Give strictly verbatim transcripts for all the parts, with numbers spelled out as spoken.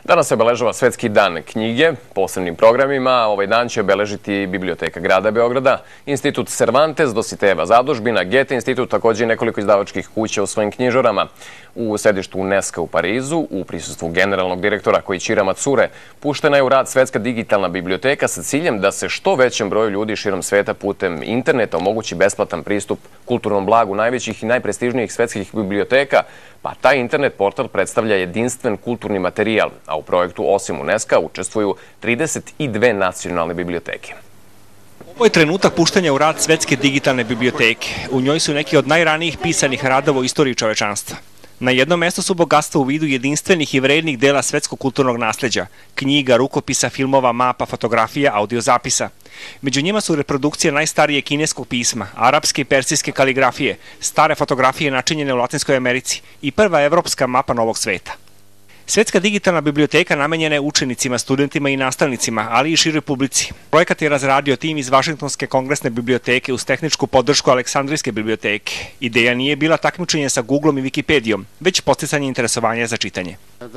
Danas se obeležava Svetski dan knjige. Posebnim programima ovaj dan će obeležiti Biblioteka grada Beograda, Institut Cervantes, Dositejeva zadužbina, Goethe institut, također i nekoliko izdavačkih kuća u svojim knjižarama. U sedištu UNESCO u Parizu, u prisustvu generalnog direktora Koichira Matsure, puštena je u rad Svetska digitalna biblioteka sa ciljem da se što većem broju ljudi širom sveta putem interneta omogući besplatan pristup kulturnom blagu najvećih i najprestižnijih svetskih biblioteka, pa taj internet portal predstavlja jedinstven kulturni materijal, a u projektu osim UNESCO učestvuju trideset dve nacionalne biblioteke. Ovo je trenutak puštanja u rad Svetske digitalne biblioteke. U njoj su neki od najranijih pisanih radova u istoriji čovečanstva. Na jednom mjestu su bogatstva u vidu jedinstvenih i vrednih dela svetskog kulturnog nasljeđa, knjiga, rukopisa, filmova, mapa, fotografija, audiozapisa. Među njima su reprodukcije najstarije kineskog pisma, arapske i persijske kaligrafije, stare fotografije načinjene u Latinskoj Americi i prva evropska mapa Novog sveta. Svetska digitalna biblioteka namenjena je učenicima, studentima i nastavnicima, ali i široj publici. Projekat je razradio tim iz Vašingtonske kongresne biblioteke uz tehničku podršku Aleksandrijske biblioteke. Ideja nije bila takmičenje sa Googlom i Wikipedijom, već podsticanje interesovanja za čitanje.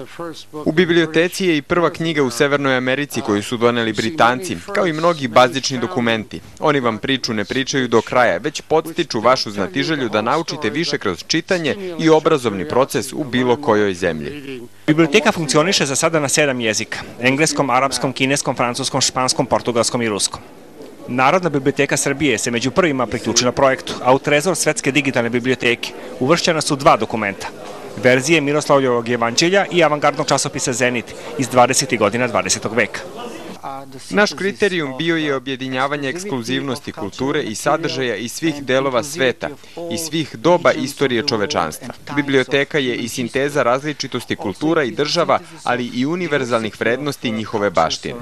U biblioteci je i prva knjiga u Severnoj Americi koju su doneli Britanci, kao i mnogi bazični dokumenti. Oni vam priču ne pričaju do kraja, već podstiču vašu znatiželju da naučite više kroz čitanje i obrazovni proces u bilo kojoj zemlji. Biblioteka funkcioniše za sada na sedam jezika: engleskom, arapskom, kineskom, francuskom, španskom, portugalskom i ruskom. Narodna biblioteka Srbije se među prvima priključila projektu, a u trezor Svetske digitalne biblioteke uvršćena su dva dokumenta: verzije Miroslavljevog jevanđelja i avangardnog časopisa Zenit iz dvadesetih godina dvadesetog veka. Naš kriterijum bio je objedinjavanje ekskluzivnosti kulture i sadržaja iz svih delova sveta i svih doba istorije čovečanstva. Biblioteka je i sinteza različitosti kultura i država, ali i univerzalnih vrednosti njihove baštine.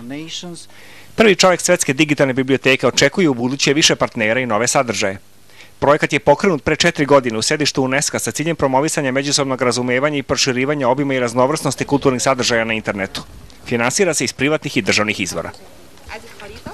Prvi čovjek Svetske digitalne biblioteke očekuje u buduće više partnera i nove sadržaje. Projekat je pokrenut pre četiri godine u sedištu UNESCO sa ciljem promovisanja međusobnog razumevanja i proširivanja obima i raznovrsnosti kulturnih sadržaja na internetu. Finansira se iz privatnih i državnih izvora.